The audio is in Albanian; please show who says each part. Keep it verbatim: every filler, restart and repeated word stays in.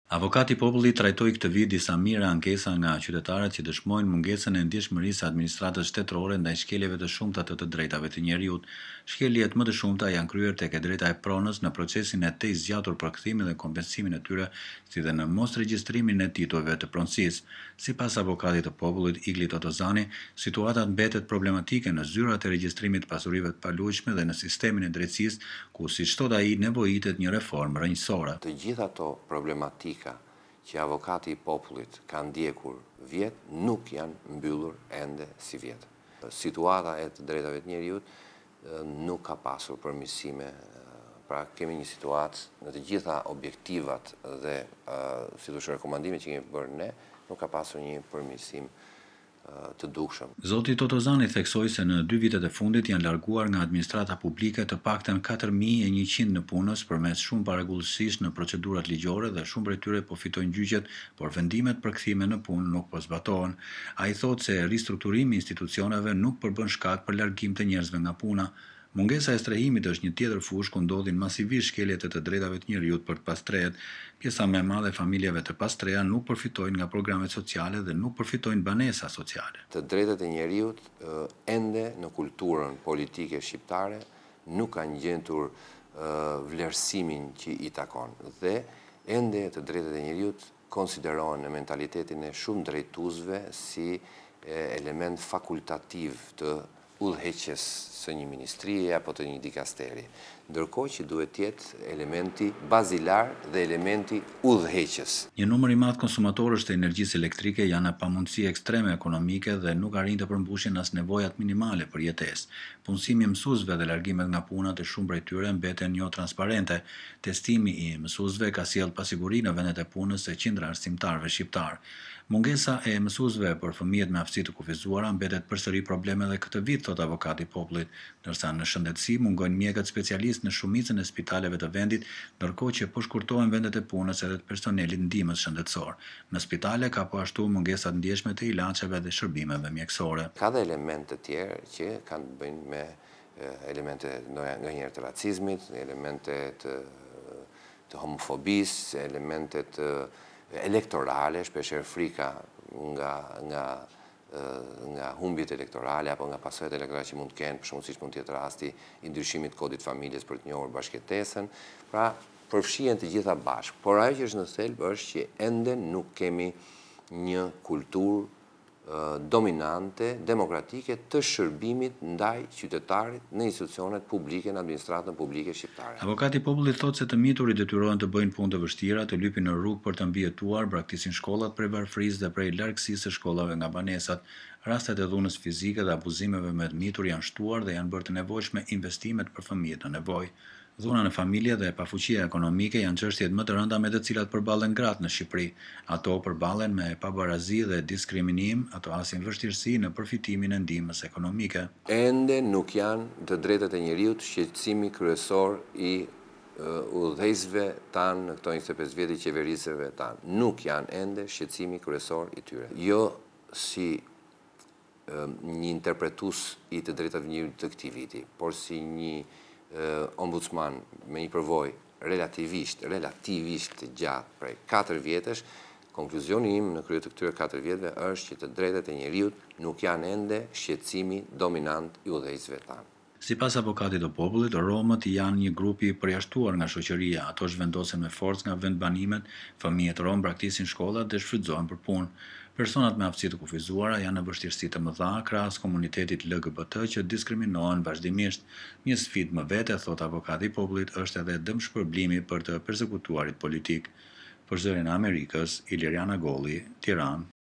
Speaker 1: Avokati i popullit trajtoi këtë vit disa mijëra ankesa nga qytetarët që dëshmojnë mungesën e ndjeshmërisë së administratës shtetërore ndaj shkeljeve të shumta të të drejtave të njerëzit. Shkeljet më të shumta janë kryer tek e drejta e pronës në procesin e tej zgjatur për kthimin dhe kompensimin e tyre, si dhe në mosregjistrimin e titujve të pronësisë. Sipas avokatit të popullit Iglit Otozani, situata mbetet problematike në zyrat e regjistrimit të pasurive të paluajtshme dhe në sistemin e drejtësisë, ku siç thot ai nevojitet një reformë rrënjësore.
Speaker 2: Të gjitha ato problematika që avokati i popullit ka ndjekur vjet nuk janë mbyllur ende si vjet. Situata e të drejtave të njerëzit nuk ka pasur përmirësime. Pra kemi një situatë në të gjitha objektivat dhe si thosh rekomandimet që kemi bërë ne, nuk ka pasur një përmirësim të dukshëm.
Speaker 1: Zoti Totozani theksoi se në dy vitet e fundit janë larguar nga administrata publike të paktën katër mijë e njëqind në punës përmes shumë parregullësisht në procedurat ligjore dhe shumë prej tyre po fitojnë gjyqet, por vendimet për kthime në punë nuk po zbatohen. Ai thotë se ristrukturimi i institucioneve nuk përbën shkak për largim të njerëzve nga puna. Mungesa e strehimit është një tjetër fushë ku ndodhin masivisht shkeljet e të drejtave të njerëzit për të pastrehet. Pjesa më e madhe e familjeve të pastreha nuk përfitojnë nga programet sociale dhe nuk përfitojnë banesa sociale.
Speaker 2: Të drejtat e njerëzit ende në kulturën politike shqiptare nuk kanë gjendur vlerësimin që i takon dhe ende të drejtat e njerëzit konsiderohen në mentalitetin e shumë drejtuesve si element fakultativ të udhëheqjes së një ministrie apo të një dikasteri, ndërkohë që duhet të jetë elementi bazilar dhe elementi udhëheqjes.
Speaker 1: Një numër i madh konsumatorësh të energjisë elektrike janë në pamundësi ekstreme ekonomike dhe nuk arrin të përmbushin as nevojat minimale për jetesë. Punësimi i mësuesve dhe largimet nga puna të shumë prej tyre mbeten jo transparente. Testimi i mësuesve ka sjellë pasiguri në vendet e punës së qindra arsimtarëve shqiptar. Mungesa e mësuesve për fëmijët me aftësi të kufizuara mbetet përsëri probleme edhe këtë vit, thot avokati i popullit, ndërsa në shëndetësi mungojnë mjekët specialistë në shumicën e spitaleve të vendit, ndërkohë që po shkurtohen vendet e punës edhe të personelit ndihmës shëndetësor. Në spitale ka po ashtu mungesa të ndjeshme të ilaçeve dhe shërbimeve mjekësore.
Speaker 2: Ka dhe elemente të tjerë që kanë të bëjnë me elemente nganjëherë të racizmit, elemente të, të homofobisë, elemente të elektorale, shpeshherë frika nga nga nga humbjet elektorale apo nga pasojat elektorale që mund të kenë, për shembull siç mund të jetë rasti i ndryshimit të kodit familjes për të njohur bashkëjetesën. Pra, përfshihen të gjitha bashkë. Por ajo që është në thelb është që ende nuk kemi një kulturë dominante, demokratike të shërbimit ndaj qytetarit në institucionet publike, në administratën publike shqiptare.
Speaker 1: Avokati i popullit thotë se të miturit detyrohen të bëjnë punë të vështira, të lypin në rrugë për të mbijetuar, braktisin shkollat prej varfërisë dhe prej largësisë së shkollave nga banesat. Rastet e dhunës fizike dhe abuzimeve me të mitur janë shtuar dhe janë bërë të nevojshme investimet për fëmijët në nevojë. Dhuna në familje dhe pafuqia ekonomike janë çështjet më të rënda me të cilat përballen gratë në Shqipëri. Ato përballen me pabarazi dhe diskriminim, ato hasin vështirësi në përfitimin e ndihmës ekonomike.
Speaker 2: Ende nuk janë të drejtat e njerëzit shqetësimi kryesor i udhëheqësve tanë në këto njëzet e pesë vjet i qeverisëve tanë. Nuk janë ende shqetësimi kryesor i tyre. Jo si një interpretues i të drejtave të njerëzit të këtij viti, por si një ombudsman me një përvojë relativisht, relativisht të gjatë prej katër vjetësh, konkluzioni im në krye të këtyre katër vjetëve është që të drejtat e njerëzit nuk janë ende shqetësimi dominant i udhëheqësve tanë.
Speaker 1: Sipas avokatit të popullit, romët janë një grup i përjashtuar nga shoqëria. Ato zhvendosen me forcë nga vendbanimet, fëmijët rom braktisin shkollat dhe shfrytëzohen për punë. Personat me aftësi të kufizuara janë në vështirësi të mëdha krahas komunitetit L G B T që diskriminohen vazhdimisht. Një sfidë më vete, thot avokati i popullit, është edhe dëmshpërblimi për të përsekutuarit politik. Për Zërin e Amerikës, Iliriana Golli, Tiranë.